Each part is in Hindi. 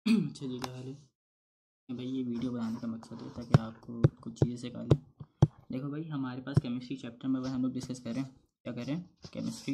चलिए क्या हाल है भाई। ये वीडियो बनाने का मकसद है ताकि आपको कुछ चीज़ें सिखा लें। देखो भाई, हमारे पास केमिस्ट्री चैप्टर नंबर 1 हम लोग डिस्कस कर रहे हैं। क्या कर रहे हैं? केमिस्ट्री।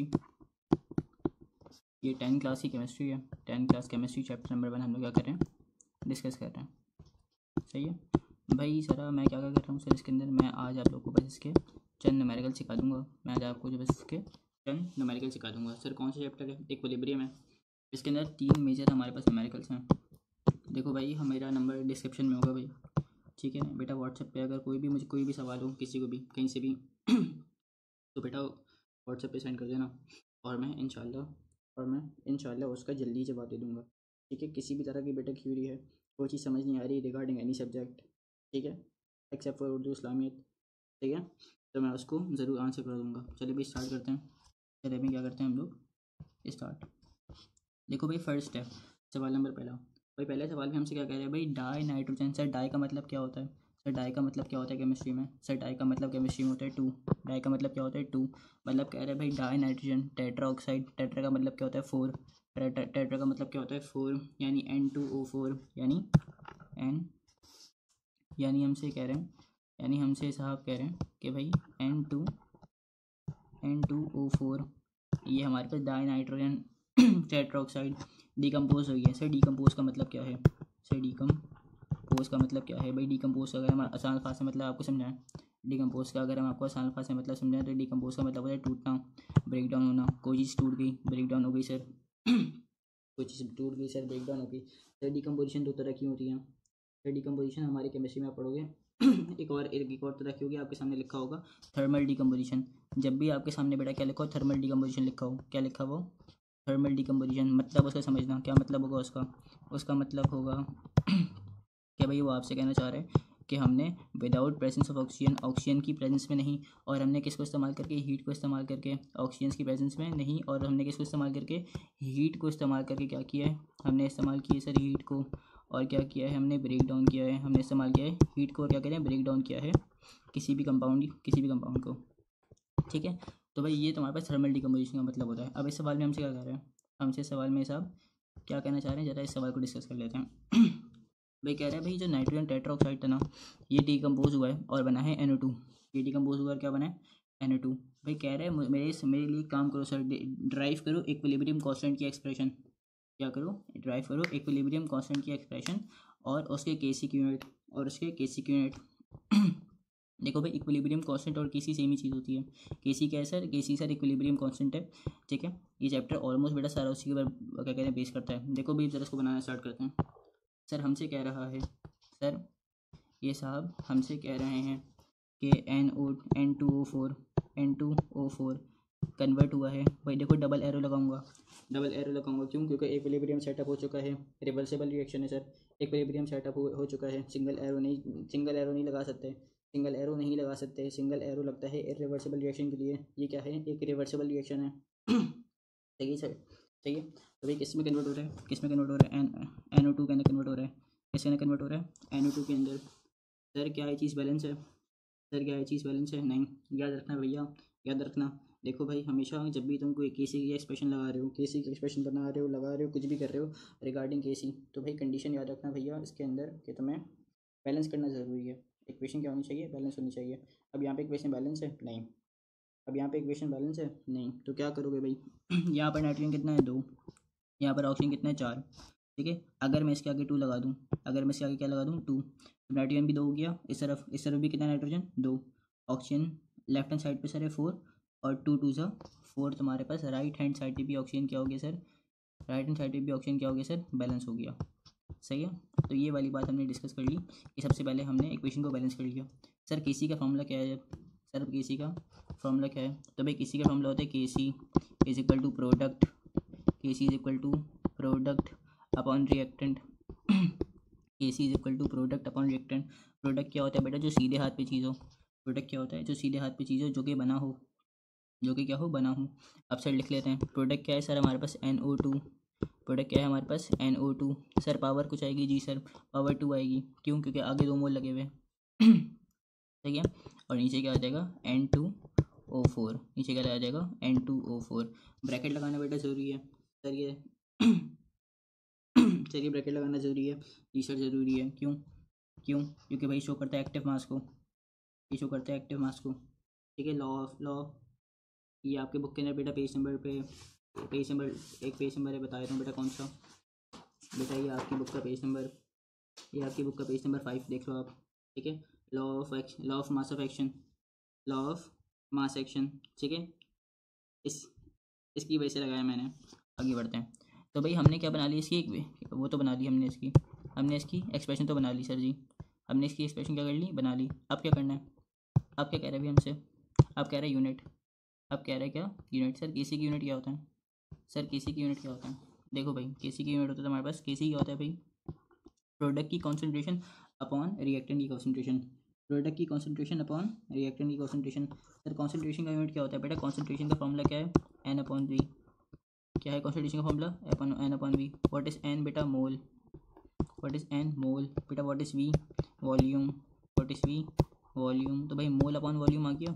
ये 10 क्लास की केमिस्ट्री है। 10 क्लास केमिस्ट्री चैप्टर नंबर 1 हम लोग क्या कर रहे हैं? डिस्कस कर रहे हैं। सही है भाई। सर मैं क्या क्या कर रहा हूँ सर इसके अंदर? मैं आज आप लोग को बस इसके चंद न्यूमेरिकल सिखा दूंगा। मैं आज आपको जो बस इसके चंद न्यूमेरिकल सिखा दूंगा। सर कौन सा चैप्टर है? इक्विलिब्रियम है। इसके अंदर 3 मेजर हमारे पास न्यूमेरिकल्स हैं। देखो भाई, मेरा नंबर डिस्क्रिप्शन में होगा भाई, ठीक है ना बेटा। व्हाट्सएप पे अगर मुझे कोई भी सवाल हो, किसी को भी कहीं से भी तो बेटा व्हाट्सएप पे सेंड कर देना और मैं इंशाल्लाह उसका जल्दी जवाब दे दूँगा। ठीक है, किसी भी तरह की बेटा क्यूरी है, कोई चीज़ समझ नहीं आ रही रिगार्डिंग एनी सब्जेक्ट, ठीक है, एक्सेप्ट फॉर उर्दू इस्लामियत, ठीक है, तो मैं उसको ज़रूर आंसर कर दूँगा। चलिए भाई स्टार्ट करते हैं। चलिए भाई क्या करते हैं हम लोग? स्टार्ट। देखो भाई, फर्स्ट है सवाल नंबर पहला। भाई पहले सवाल में हमसे क्या कह रहे हैं भाई? Di nitrogen. सर डाई का मतलब क्या होता है? सर डाई का मतलब क्या होता है केमिस्ट्री में? सर डाई का मतलब केमिस्ट्री में होता है 2। डाई का मतलब क्या होता है? 2। मतलब कह रहे हैं भाई di nitrogen tetra oxide. Tetra का मतलब क्या होता है? 4। टेट्रा का मतलब क्या होता है? 4, यानी N2O4, एन यानी हमसे कह रहे हैं, यानी हमसे साहब कह रहे हैं कि भाई N2O4 ये हमारे पास डाई नाइट्रोजन टेट्राऑक्साइड डिकम्पोज हुई है। सर डिकम्पोज का मतलब क्या है? सर डिकम्पोज का मतलब क्या है भाई? डिकम्पोज का अगर हम आसान अल्फाज से मतलब आपको समझाएं, डिकम्पोज का अगर हम आपको आसान अल्फाज से मतलब समझाएं तो डिकम्पोज का मतलब होता है टूटना, ब्रेक डाउन होना। कोई चीज़ टूट गई, ब्रेक डाउन हो गई सर कोई चीज़ टूट गई सर, ब्रेक डाउन हो गई। सर डिकम्पोजिशन 2 तरह की होती है। सर डिकम्पोजिशन हमारी केमिस्ट्री में आप पढ़ोगे एक और तरह की होगी, आपके सामने लिखा होगा थर्मल डिकम्पोजिशन। जब भी आपके सामने बेटा क्या लिखा हो? थर्मल डिकम्पोजिशन लिखा हो। क्या लिखा हो? Thermal decomposition. मतलब उसका समझना, क्या मतलब होगा उसका? उसका मतलब होगा कि भाई वो आपसे कहना चाह रहे हैं कि हमने without presence of oxygen, oxygen की प्रेजेंस में नहीं, और हमने किसको इस्तेमाल करके? हीट को इस्तेमाल करके। ऑक्सीजन की प्रेजेंस में नहीं, और हमने किसको इस्तेमाल करके? हीट को इस्तेमाल करके क्या किया है? हमने इस्तेमाल किया सर हीट को, और क्या किया है? हमने ब्रेक डाउन किया है। हमने इस्तेमाल किया है हीट को, और क्या करें? ब्रेक डाउन किया है किसी भी कंपाउंड को, ठीक है। तो भाई ये तुम्हारे पास थर्मल डिकम्पोजिशन का मतलब होता है। अब इस सवाल में हमसे क्या कह रहे हैं? हमसे सवाल में साहब क्या कहना चाह रहे हैं, ज़रा इस सवाल को डिस्कस कर लेते हैं। भाई कह रहे हैं भाई जो नाइट्रोजन टेट्राऑक्साइड था ना, ये डिकम्पोज हुआ है और बना है NO2। ये डिकम्पोज हुआ और क्या बना है? NO2। भाई कह रहे हैं मेरे लिए काम करो सर, ड्राइव करो इक्विलिब्रियम कांस्टेंट की एक्सप्रेशन। क्या करो? ड्राइव करो इक्विलिब्रियम कांस्टेंट की एक्सप्रेशन और उसके केसी की यूनिट, देखो भाई इक्विलिब्रियम कांस्टेंट और केसी सेम ही चीज़ होती है। केसी क्या है sir? KC sir equilibrium constant है, ठीक है। ये चैप्टर ऑलमोस्ट बेटा सारा उसी के ऊपर क्या कहते हैं बेस करता है। देखो भाई जरा इसको बनाना स्टार्ट करते हैं। सर हमसे कह रहा है, सर ये साहब हमसे कह रहे हैं कि N2O4 कन्वर्ट हुआ है। भाई देखो डबल एरो लगाऊंगा, क्यों? क्योंकि इक्विलिब्रियम सेटअप हो चुका है, रिवर्सिबल रिएक्शन है सर। इक्विलिब्रियम सेटअप हो चुका है। सिंगल एरो नहीं लगा सकते, सिंगल एरो लगता है इरिवर्सिबल रिएक्शन के लिए। ये क्या है? एक रिवर्सिबल रिएक्शन है। सही है सर, सही है। तो भाई किस में कन्वर्ट हो रहा है? NO2 के अंदर कन्वर्ट हो रहा है। किसके अंदर कन्वर्ट हो रहा है? NO2 के अंदर। सर क्या ये चीज़ बैलेंस है? नहीं। याद रखना भैया, याद रखना। देखो भाई हमेशा जब भी तुम कोई केसी की एक्सप्रेशन लगा रहे हो, केसी की एक्सप्रेशन बना रहे हो, लगा रहे हो, कुछ भी कर रहे हो रिगार्डिंग केसी, तो भाई कंडीशन याद रखना भैया इसके अंदर कि तुम्हें बैलेंस करना ज़रूरी है। इक्वेशन क्या होनी चाहिए? बैलेंस होनी चाहिए। अब यहाँ पे इक्वेशन बैलेंस है? नहीं। तो क्या करोगे भाई? यहाँ पर नाइट्रोजन कितना है? 2। यहाँ पर ऑक्सीजन कितना है? 4। ठीक है। अगर मैं इसके आगे 2 लगा दूँ, क्या लगा दूँ? 2, तो नाइट्रोजन भी 2 हो गया। इस तरफ भी कितना nitrogen? 2। Oxygen left hand side पे सर है 4, और 2 2 सा 4। तुम्हारे पास राइट हैंड साइड पे भी ऑक्सीजन क्या हो गया सर? बैलेंस हो गया। सही है। तो ये वाली बात हमने डिस्कस कर ली कि सबसे पहले हमने इक्वेशन को बैलेंस कर लिया। सर केसी का फॉर्मूला क्या है? सर केसी का फॉर्मूला क्या है? तो भाई केसी का फॉर्मूला होता है KC is equal to product upon reactant. KC is equal to product upon reactant. Product क्या होता है बेटा? जो सीधे हाथ पे चीज़ हो। जो कि बना हो, बना हो। अब सर लिख लेते हैं प्रोडक्ट क्या है सर हमारे पास? NO2। सर पावर कुछ आएगी? जी सर पावर 2 आएगी। क्यों? क्योंकि आगे 2 मोल लगे हुए ठीक है। और नीचे क्या आ जाएगा? N2O4। ब्रैकेट लगाना बेटा ज़रूरी है सर। ये चलिए ब्रैकेट लगाना ज़रूरी है, टी-शर्ट ज़रूरी है, क्यों क्यों क्योंकि भाई शो करता है एक्टिव मास को, ये शो करता है एक्टिव मास को, ठीक है। लॉ ये आपके बुक के अंदर बेटा पेज नंबर एक पेज नंबर है, बता देता हूँ बेटा कौन सा। बेटा ये आपकी बुक का पेज नंबर, ये आपकी बुक का पेज नंबर 5 देख लो आप, ठीक है। Law of mass of action, law of mass action, ठीक है। इसकी वजह से लगाया मैंने। आगे बढ़ते हैं। तो भाई हमने क्या बना ली इसकी, एक वो तो बना ली हमने इसकी एक्सप्रेशन तो बना ली सर जी, हमने इसकी एक्सप्रेशन क्या कर ली, बना ली। अब क्या करना है, अब क्या कह रहे हैं भाई हमसे, अब कह रहे हैं यूनिट, अब कह रहे हैं क्या, यूनिट। सर केसी की यूनिट क्या होता है, सर केसी की यूनिट क्या होता है, देखो भाई केसी की यूनिट होता है हमारे पास, केसी क्या होता है भाई, प्रोडक्ट की कॉन्सेंट्रेशन अपॉन रिएक्टेंट की कॉन्सेंट्रेशन, प्रोडक्ट की कॉन्सेंट्रेशन अपॉन रिएक्टेंट की कॉन्सेंट्रेशन। सर कॉन्सेंट्रेशन का यूनिट क्या होता है बेटा, कॉन्सेंट्रेशन का फॉर्मूला क्या है, एन अपॉन वी। क्या है कॉन्सेंट्रेशन का formula, N upon V. What is N बेटा, mole. What is N, mole. बेटा what is V, volume. What is V, volume. तो भाई मोल अपॉन वॉल्यूम आ गया,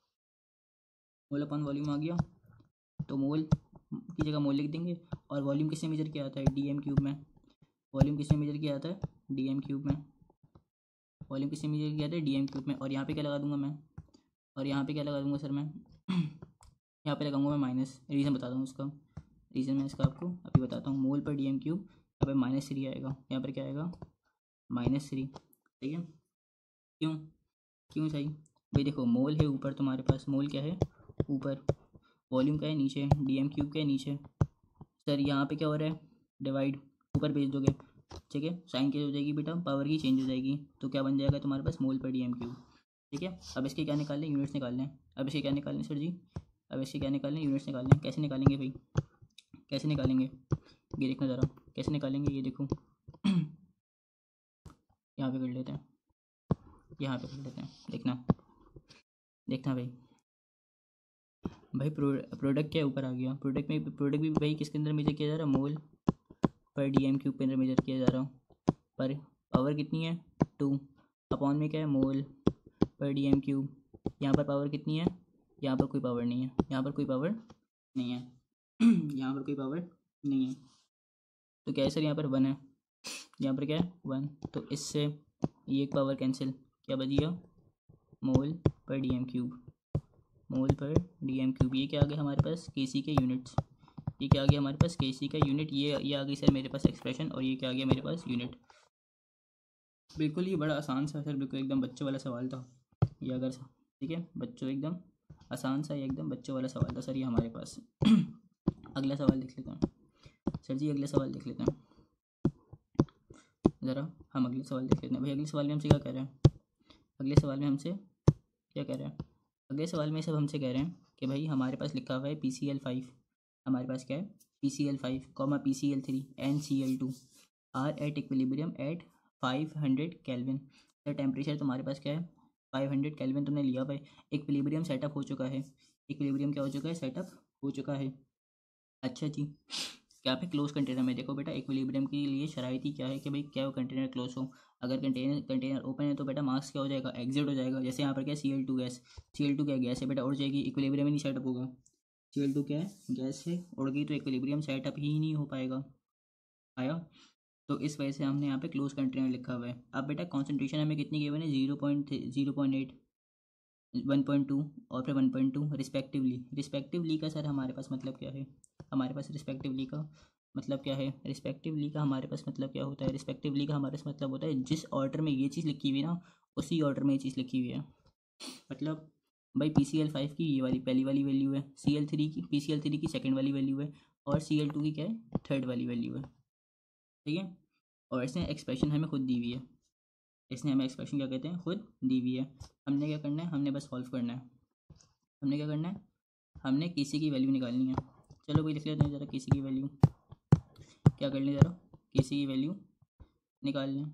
मोल अपॉन वॉल्यूम आ गया, तो मोल की जगह मोल लिख देंगे। और वॉल्यूम किससे मेजर किया जाता है, डी एम क्यूब में। वॉल्यूम किससे मेजर किया जाता है, डी एम क्यूब में। वॉल्यूम किससे मेजर किया जाता है, डी एम क्यूब में। और यहाँ पे क्या लगा दूंगा मैं, और यहाँ पे क्या लगा दूंगा सर मैं यहाँ पे लगाऊंगा मैं माइनस। रीज़न बता दूँ उसका, रीज़न मैं इसका आपको अभी बताता हूँ। मोल पर डी एम क्यूब, यहाँ पे -3 आएगा, यहाँ पर क्या आएगा, -3, ठीक है। क्यों क्यों सही भाई, देखो मोल है ऊपर तुम्हारे पास, मोल क्या है ऊपर, वॉल्यूम क्या है नीचे, डी एम क्यूब क्या है नीचे। सर यहाँ पे क्या हो रहा है, डिवाइड, ऊपर भेज दोगे, ठीक है। साइन चेंज हो जाएगी बेटा, पावर की चेंज हो जाएगी, तो क्या बन जाएगा तुम्हारे पास, मोल पर डी एम क्यूब, ठीक है। अब इसके क्या निकालने, यूनिट्स निकालने हैं। अब इसके क्या निकालने सर जी, अब इसके क्या निकालने, यूनिट्स निकालने हैं। कैसे निकालेंगे भाई, कैसे निकालेंगे, ये देखना ज़रा कैसे निकालेंगे, ये देखो यहाँ पे कर लेते हैं, यहाँ पे कर लेते हैं, देखना देखना भाई। भाई प्रोडक्ट क्या ऊपर आ गया, प्रोडक्ट भी भाई किसके अंदर मेजर किया जा रहा है, मोल पर डी एम क्यूब के अंदर मेजर किया जा रहा हूँ। पर पावर कितनी है, 2, अपॉन में क्या है, मोल पर डी एम क्यूब। यहाँ पर पावर कितनी है, यहाँ पर कोई पावर नहीं है, यहाँ पर कोई पावर नहीं है यहाँ पर कोई पावर नहीं है, तो क्या है सर, यहाँ पर 1 है, यहाँ पर क्या है 1, तो इससे ये एक पावर कैंसिल, क्या बच गया, मोल पर डी एम क्यूब, मोल पर डी एम क्यूब। ये क्या आ गया हमारे पास, के सी के यूनिट्स, ये क्या आ गया हमारे पास, के सी का यूनिट। ये आ गई सर मेरे पास एक्सप्रेशन, और ये क्या आ गया मेरे पास, यूनिट। बिल्कुल ये बड़ा आसान सा सर, बिल्कुल एकदम बच्चों वाला सवाल था ये, अगर ठीक है बच्चों, एकदम आसान सा, एकदम बच्चों वाला सवाल था सर ये हमारे पास अगला सवाल देख लेते हैं सर जी, अगला सवाल देख लेते हैं ज़रा, हम अगले सवाल देख लेते हैं भाई। अगले सवाल में हमसे क्या कह रहे हैं, अगले सवाल में हमसे क्या कह रहे हैं, अगले सवाल में सब हमसे कह रहे हैं कि भाई हमारे पास लिखा हुआ है PCl5, हमारे पास क्या है, PCl5, PCl3 and Cl2 are at equilibrium at 500 kelvin. तो टेम्परेचर तुम्हारे पास क्या है, 500 केल्विन तुमने लिया भाई। इक्विलिब्रियम सेटअप हो चुका है, इक्विलिब्रियम क्या हो चुका है, सेटअप हो चुका है। अच्छा जी, क्या पे क्लोज कंटेनर में, देखो बेटा इक्विलिब्रियम के लिए शरारत ही क्या है कि भाई क्या वो कंटेनर क्लोज हो। अगर कंटेनर ओपन है तो बेटा मास क्या हो जाएगा, एग्जिट हो जाएगा। जैसे यहाँ पर क्या Cl2 गैस, Cl2 क्या गैस है बेटा, उड़ जाएगी, इक्विलिब्रियम ही नहीं सेटअप होगा। Cl2 क्या है, गैस है, उड़ गई तो इक्विलिब्रियम सेटअप ही नहीं हो पाएगा। आया, तो इस वजह से हमने यहाँ पे क्लोज कंटेनर लिखा हुआ है। अब बेटा कॉन्सेंट्रेशन हमें कितनी गिवन है, 0.8, 1.2 और फिर 1.2 रिस्पेक्टिवली का सर हमारे पास मतलब क्या है, हमारे पास रिस्पेक्टिवली का मतलब क्या है, रिस्पेक्टिवली का हमारे पास मतलब क्या होता है, रिस्पेक्टिवली का हमारे पास मतलब होता है जिस ऑर्डर में ये चीज़ लिखी हुई है ना, उसी ऑर्डर में ये चीज़ लिखी हुई है। मतलब भाई PCl5 की ये वाली पहली वाली वैल्यू है, PCl3 की सेकंड वाली वैल्यू है, और Cl2 की क्या है, थर्ड वाली वैल्यू है, ठीक है। और इसने एक्सप्रेशन हमें खुद दी हुई है, इसने हमें एक्सप्रेशन क्या कहते हैं, खुद दी हुई है। हमने क्या करना है, हमने बस सॉल्व करना है, हमने क्या करना है, हमने किसी की वैल्यू निकालनी है। चलो भाई लिख लेते हैं ज़रा, किसी की वैल्यू क्या कर लें ज़रा, किसी की वैल्यू निकाल लें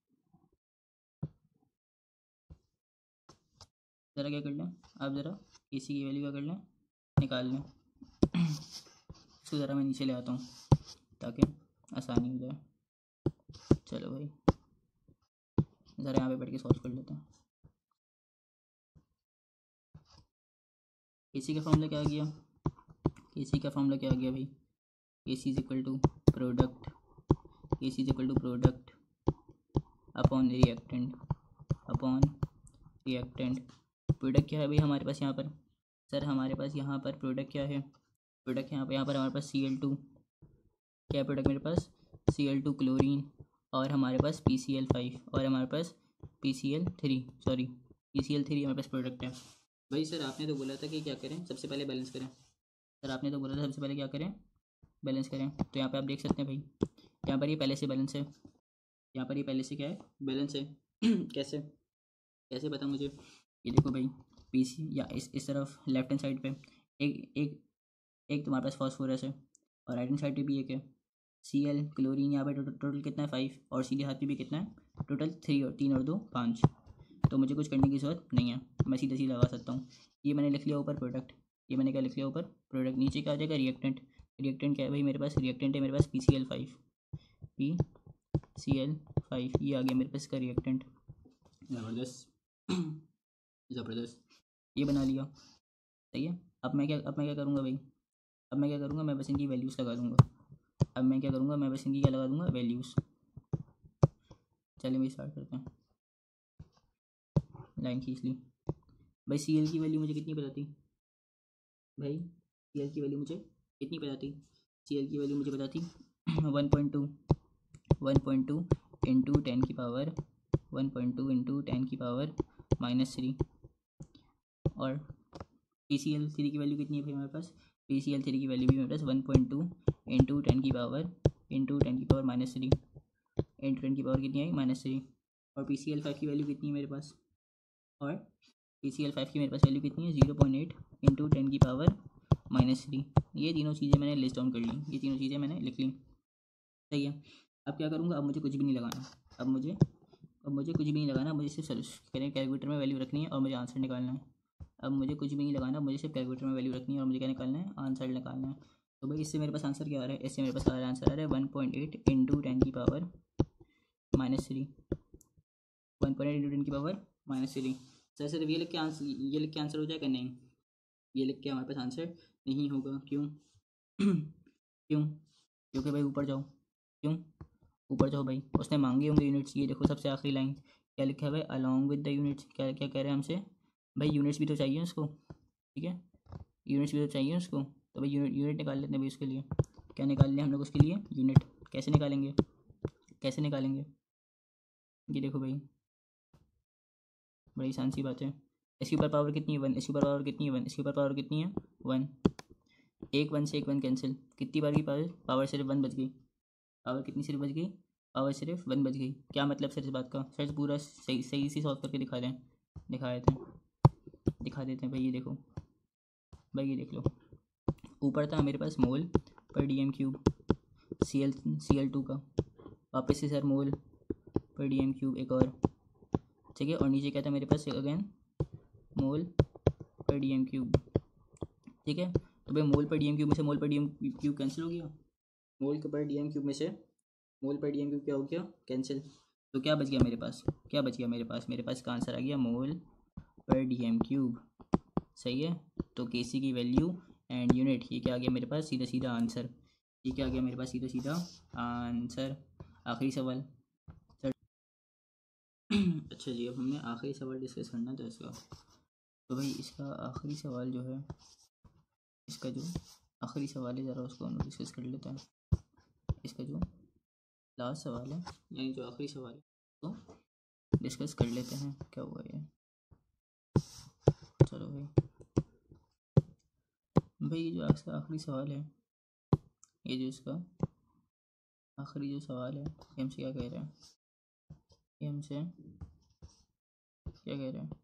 ज़रा, क्या कर लें आप ज़रा, किसी की वैल्यू क्या कर लें, निकाल लें इसको ज़रा मैं नीचे ले आता हूँ ताकि आसानी हो जाए। चलो भाई ज़रा यहाँ पे बैठ के सॉल्व कर लेते हैं। केसी का फॉर्मूला क्या आ गया, केसी का फॉर्मूला क्या आ गया भाई, KC is equal to product, K C is equal to product upon reactant. Product क्या है भाई हमारे पास यहाँ पर? सर हमारे पास यहाँ पर प्रोडक्ट क्या है? प्रोडक्ट यहाँ पर हमारे पास Cl2, क्या है प्रोडक्ट मेरे पास? Cl2 क्लोरीन, और हमारे पास PCl5 और हमारे पास PCl3 हमारे पास प्रोडक्ट है। भाई सर आपने तो बोला था कि क्या करें, सबसे पहले बैलेंस करें। सर आपने तो बोला था सबसे पहले क्या करें, बैलेंस करें। तो यहाँ पे आप देख सकते हैं भाई, यहाँ पर ये पहले से बैलेंस है, यहाँ पर ये पहले से क्या है, बैलेंस है। कैसे कैसे पता मुझे? ये देखो भाई, PC या इस तरफ लेफ्ट हैंड साइड पे एक एक एक तुम्हारे पास फॉस्फोरस है, और राइट हैंड साइड पे भी एक है Cl क्लोरीन। यहाँ पे टोटल कितना है 5, और सीधे हाथ पे भी कितना है टोटल 3 और 3 और 2 5। तो मुझे कुछ करने की ज़रूरत नहीं है, मैं सीधा सीधा लगा सकता हूँ। ये मैंने लिख लिया ऊपर प्रोडक्ट, ये मैंने क्या लिख लिया ऊपर प्रोडक्ट। नीचे क्या आ जाएगा रिएक्टेंट। रिएक्टेंट क्या है भाई मेरे पास? रिएक्टेंट है मेरे पास PCl5, ये आ गया मेरे पास इसका रिएक्टेंट। ज़बरदस्त ज़बरदस्त, ये बना लिया, सही है। अब मैं क्या करूँगा भाई? अब मैं क्या करूँगा, मैं बस इनकी वैल्यूज़ लगा दूँगा। अब मैं क्या करूँगा, मैं बस इनकी क्या लगा दूँगा, वैल्यूज़। चलिए भाई स्टार्ट करते हैं। लाइन खींच ली भाई। Cl की वैल्यू मुझे कितनी पता थी भाई? Cl की वैल्यू मुझे कितनी पता थी? Cl की वैल्यू मुझे पता थी 1.2 इंटू 10 की पावर 1.2 इंटू 10 की पावर -3। और PCl3 की वैल्यू कितनी है भाई हमारे पास? PCl3 की वैल्यू भी मेरे पास 1.2 इंटू 10 की पावर -3 इंटू 10 की पावर कितनी आई? -3। और PCl5 की वैल्यू कितनी है मेरे पास? और PCl5 की मेरे पास वैल्यू कितनी है? 0.8 इंटू 10 की पावर -3। ये तीनों चीज़ें मैंने लिस्ट डाउन कर ली, ये तीनों चीज़ें मैंने लिख ली, सही है। अब क्या करूँगा, अब मुझे कुछ भी नहीं लगाना, अब मुझे कुछ भी नहीं लगाना, मुझे सिर्फ कैलकुलेटर में वैल्यू रखनी है और मुझे आंसर निकालना है। अब मुझे कुछ भी नहीं लगाना, मुझे सिर्फ कैलकुलेटर में वैल्यू रखनी है और मुझे क्या निकालना है? आंसर निकालना है। तो भाई इससे मेरे पास आंसर क्या आ रहा है? इससे मेरे पास आंसर आ रहा है 1.8 इंटू 10 की पावर -3, 1.8 इंटू 10 की पावर -3। सर सिर्फ ये लिख के आंसर हो जाएगा? नहीं, ये लिख के हमारे पास आंसर नहीं होगा। क्यों? क्योंकि भाई ऊपर जाओ, क्यों ऊपर जाओ भाई, उसने मांगे होंगे यूनिट्स। ये देखो सबसे आखिरी लाइन क्या लिखा है भाई? Along with the units. क्या क्या कह रहे हैं हमसे भाई? यूनिट्स भी तो चाहिए उसको, ठीक है, यूनिट्स भी तो चाहिए उसको। तो भाई यूनिट निकाल लेते हैं भाई उसके लिए। क्या निकाल लें हम लोग उसके लिए? यूनिट। कैसे निकालेंगे? ये देखो भाई, बड़ी आसान सी बात है। इसके ऊपर पावर कितनी है? 1। इसके ऊपर पावर कितनी है? 1। इसके ऊपर पावर कितनी है? 1। एक 1 से एक 1 कैंसिल। कितनी बार की पावर सिर्फ 1 बच गई। पावर कितनी सिर्फ बच गई? पावर सिर्फ 1 बच गई। क्या मतलब सर इस बात का? सर पूरा सही से सॉल्व करके दिखा देते हैं भाई। ये देखो भाई, ये देख लो, ऊपर था मेरे पास मोल पर dm³ Cl2 का, वापस से सर मोल पर dm³ एक और, ठीक है, और नीचे क्या था मेरे पास? अगेन मोल पर dm³, ठीक है। तो भाई मोल पर dm³ में से मोल पर dm³ कैंसिल हो गया, मोल पर dm³ में से मोल पर dm³ क्या हो गया? कैंसिल। तो क्या बच गया मेरे पास? मेरे पास का आंसर आ गया मोल पर dm³, सही है। तो Kc की वैल्यू एंड यूनिट, ये क्या आ गया मेरे पास? सीधा आंसर। ये क्या आ गया मेरे पास? सीधा आंसर। आखिरी सवाल सर। अच्छा जी, अब हमने आखिरी सवाल डिस्कस करना था इसका। तो भाई इसका आखिरी सवाल जो है, इसका जो आखिरी सवाल है, ज़रा उसको हम डिस्कस कर लेते हैं। इसका जो लास्ट सवाल है, यानी जो आखिरी सवाल है, तो डिस्कस कर लेते हैं। क्या हुआ ये? चलो भाई ये जो आखिरी सवाल है, ये जो इसका आखिरी जो सवाल है, ये हमसे क्या कह रहे हैं? ये हमसे क्या कह रहे हैं?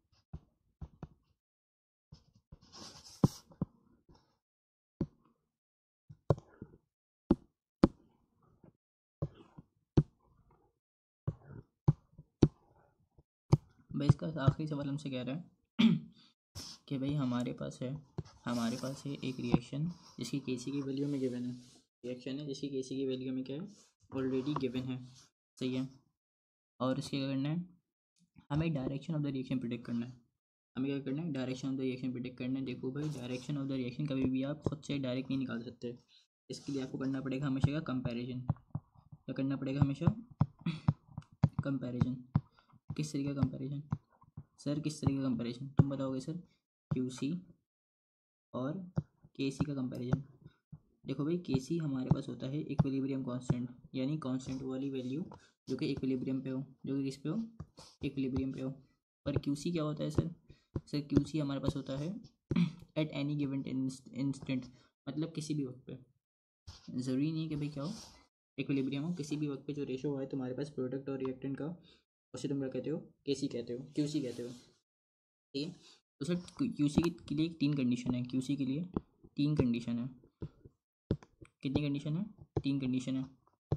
भाई इसका आखिरी सवाल हमसे कह रहा है कि भाई हमारे पास है एक रिएक्शन जिसकी Kc की वैल्यू में गिवन है। रिएक्शन है जिसकी Kc की वैल्यू में क्या है? ऑलरेडी गिवन है, सही है। और इसके क्या करना है? हमें direction of the reaction predict करना है। Direction of the reaction predict करना है। देखो भाई, डायरेक्शन ऑफ द रिएक्शन कभी भी आप खुद से डायरेक्ट नहीं निकाल सकते। इसके लिए आपको करना पड़ेगा हमेशा का कंपैरिजन। क्या करना पड़ेगा हमेशा, कंपैरिजन। किस तरीके का कंपैरिजन सर, किस तरीके का कंपैरिजन तुम बताओगे सर? QC और KC का कंपैरिजन। देखो भाई, KC हमारे पास होता है इक्विलिब्रियम कांस्टेंट, यानी कांस्टेंट वाली वैल्यू जो कि इक्विलिब्रियम पे हो, जो कि किस पे हो, इक्विलिब्रियम पे हो। पर QC क्या होता है सर? सर QC हमारे पास होता है एट एनी गिवन इंस्टेंट, मतलब किसी भी वक्त पे। ज़रूरी नहीं है कि भाई क्या हो, इक्विलिब्रियम हो, किसी भी वक्त पे जो रेशो है तुम्हारे पास प्रोडक्ट और रिएक्टेंट का, उसे तुम क्या कहते हो? KC कहते हो, QC कहते हो। ठीक है, तो सर QC के लिए 3 कंडीशन है, QC के लिए 3 कंडीशन है। कितनी कंडीशन है? 3 कंडीशन है।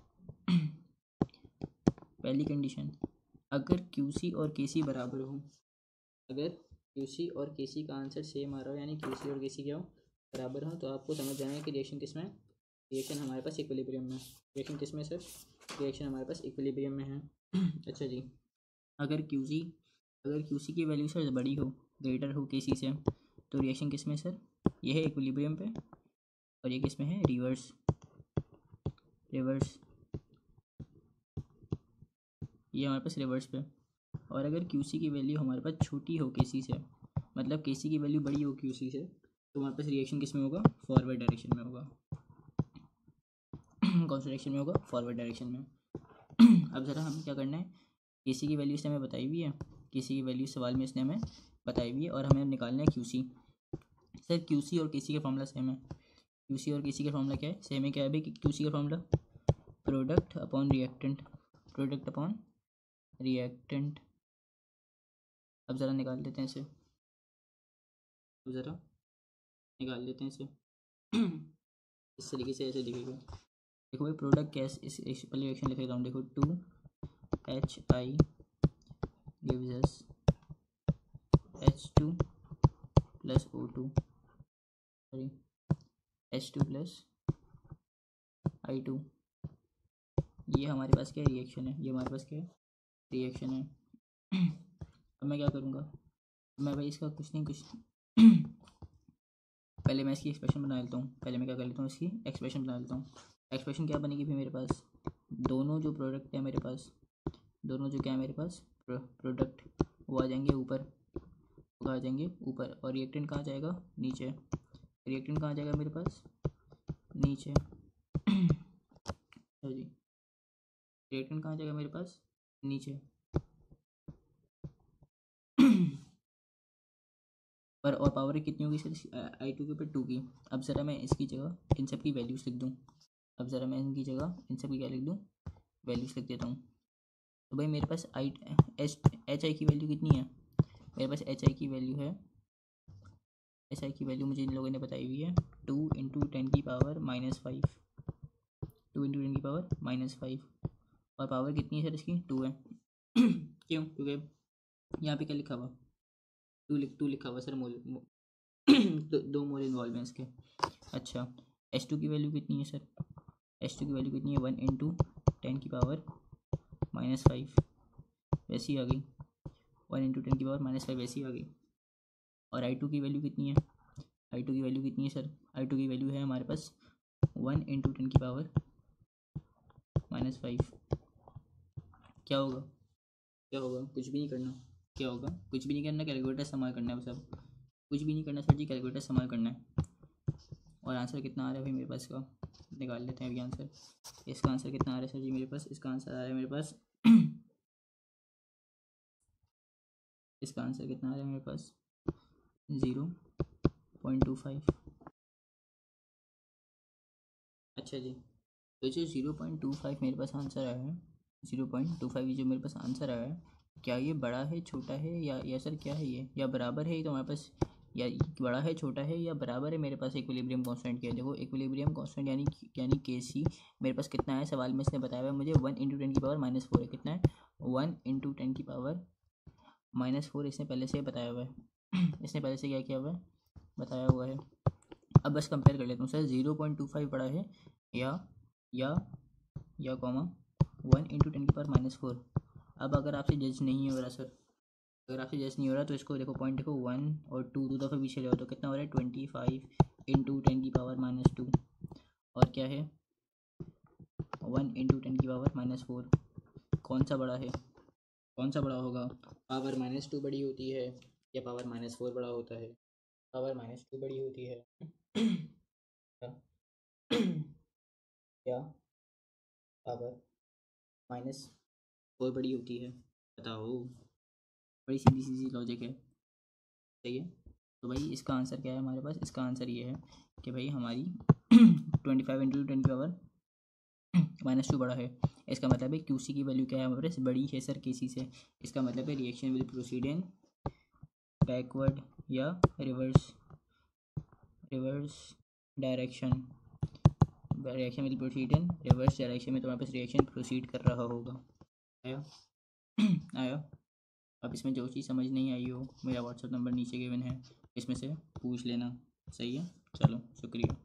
पहली कंडीशन, अगर QC और KC बराबर हो, अगर QC और KC का आंसर सेम आ रहा हो, यानी QC और KC क्या हो, बराबर हो, तो आपको समझ जाना है कि रिएक्शन किस में, रिएक्शन हमारे पास इक्विलिब्रियम में। रिएक्शन किस में सर? रिएक्शन हमारे पास इक्विलिब्रियम में है। अच्छा जी, अगर QC की वैल्यू सर बड़ी हो, ग्रेटर हो KC से, तो रिएक्शन किस में सर? ये है इक्विलिब्रियम पे, और ये किस में है? रिवर्स। ये हमारे पास रिवर्स पे। और अगर QC की वैल्यू हमारे पास छोटी हो KC से, मतलब KC की वैल्यू बड़ी हो QC से, तो हमारे पास रिएक्शन किस में होगा? फॉरवर्ड डायरेक्शन में होगा। कौन सा डायरेक्शन में होगा? फॉरवर्ड डायरेक्शन में। अब ज़रा हमें क्या करना है, KC की वैल्यू इसने हमें बताई हुई है, KC की वैल्यू सवाल में इसने हमें बताई हुई है, और हमें निकालना है QC। सर QC और KC का फॉर्मूला सेम है। QC और KC का फॉर्मूला क्या है? सेम है। क्या है भाई QC का formula? Product upon reactant, product upon reactant. अब ज़रा निकाल लेते हैं इसे, अब ज़रा निकाल लेते हैं इसे। इस तरीके से ऐसे दिखेगा। देखो भाई, प्रोडक्ट कैस इस पहले रिएक्शन लिख लेता हूँ। देखो 2HI gives us H2 plus O2, sorry H2 plus I2। ये हमारे पास क्या रिएक्शन है? ये हमारे पास क्या रिएक्शन है? अब मैं क्या करूँगा, मैं भाई इसका कुछ नहीं, पहले मैं इसकी एक्सप्रेशन बना लेता हूँ। पहले मैं क्या कर लेता हूँ, इसकी एक्सप्रेशन बना लेता हूँ। एक्सप्रेशन क्या बनेगी फिर मेरे पास? दोनों जो प्रोडक्ट है मेरे पास, दोनों जो क्या है मेरे पास प्रोडक्ट, वो आ जाएंगे ऊपर, वो आ जाएंगे ऊपर, और रिएक्टेंट कहाँ जाएगा? नीचे। रिएक्टेंट कहाँ जाएगा मेरे पास? नीचे। जी, रिएक्टेंट कहाँ जाएगा मेरे पास? नीचे। पर और पावर कितनी होगी सर I2 के ऊपर? 2 की। अब ज़रा मैं इसकी जगह इन सब की वैल्यूज़ लिख दूँ। अब ज़रा मैं इनकी जगह इन सब की क्या लिख दूँ? वैल्यूज़ लिख देता हूँ। तो भाई मेरे पास HI की वैल्यू कितनी है? मेरे पास HI की वैल्यू है, HI की वैल्यू मुझे इन लोगों ने बताई हुई है 2 × 10⁻⁻⁵, 2 × 10⁻⁻⁵। और पावर कितनी है सर इसकी? 2 है। क्यों? क्योंकि यहाँ पे क्या लिखा हुआ? 2 लिखा हुआ सर, मोल 2 मोल इन्वॉल्व हैं इसके। अच्छा, H2 की वैल्यू कितनी है सर? H2 की वैल्यू कितनी है? 1 × 10⁻⁻⁵, वैसी आ गई। 1 × 10⁻⁻⁵ वैसी आ गई। और I2 की वैल्यू कितनी है? I2 की वैल्यू कितनी है सर? I2 की वैल्यू है हमारे पास 1 × 10⁻⁻⁵। क्या होगा? क्या होगा? कुछ भी नहीं करना। क्या होगा? कुछ भी नहीं करना, कैलकुलेटर इस्तेमाल करना है बस। अब कुछ भी नहीं करना सर जी, कैलकुलेटर इस्तेमाल करना है। और आंसर कितना आ रहा है भाई मेरे पास? इसका निकाल लेते हैं अभी आंसर। इसका आंसर कितना आ रहा है सर जी मेरे पास? इसका आंसर आ रहा है मेरे पास इसका आंसर कितना आ रहा है मेरे पास? 0.25। अच्छा जी, तो जो 0.25 मेरे पास आंसर आया है, 0.25 जो मेरे पास आंसर आया है, क्या ये बड़ा है, छोटा है, या सर क्या है ये, या बराबर है? तो हमारे पास या बड़ा है, छोटा है, या बराबर है मेरे पास इक्विलिब्रियम कांस्टेंट के? देखो इक्विलिब्रियम कांस्टेंट यानी KC मेरे पास कितना है? सवाल में इसने बताया हुआ है मुझे 1 × 10⁻⁻⁴ है। कितना है? 1 × 10⁻⁻⁴ इसने पहले से बताया हुआ है। इसने पहले से क्या किया हुआ है? बताया हुआ है। अब बस कंपेयर कर लेता हूँ सर, 0.25 बड़ा है या कॉमा 1 × 10⁻⁻⁴। अब अगर आपसे जज नहीं हो रहा सर, अगर आपसे जज नहीं हो रहा तो इसको देखो, पॉइंट देखो, 1 और 2 दो दफ़ा पीछे ले आओ तो कितना हो रहा है? 25 × 10⁻⁻2। और क्या है? 1 इंटू 10⁻⁻4 कौन सा बड़ा है, कौन सा बड़ा होगा? पावर -2 बड़ी होती है या पावर -4 बड़ा होता है? पावर -2 बड़ी होती है क्या क्या पावर -4 बड़ी होती है? बताओ, बड़ी सीधी सीधी लॉजिक है। सही है। तो भाई इसका आंसर क्या है हमारे पास? इसका आंसर ये है कि भाई हमारी 25 इंटू 10⁻⁻2 बड़ा है। इसका मतलब है क्यूसी की वैल्यू क्या है हमारे पास? बड़ी है सर केसी से। इसका मतलब है reaction will proceed in backward या reverse direction. Reaction will proceed in reverse direction में तुम्हारे पास रिएक्शन प्रोसीड कर रहा होगा। आया आया। अब इसमें जो चीज़ समझ नहीं आई हो, मेरा व्हाट्सएप नंबर नीचे गिवन है, इसमें से पूछ लेना। सही है, चलो शुक्रिया।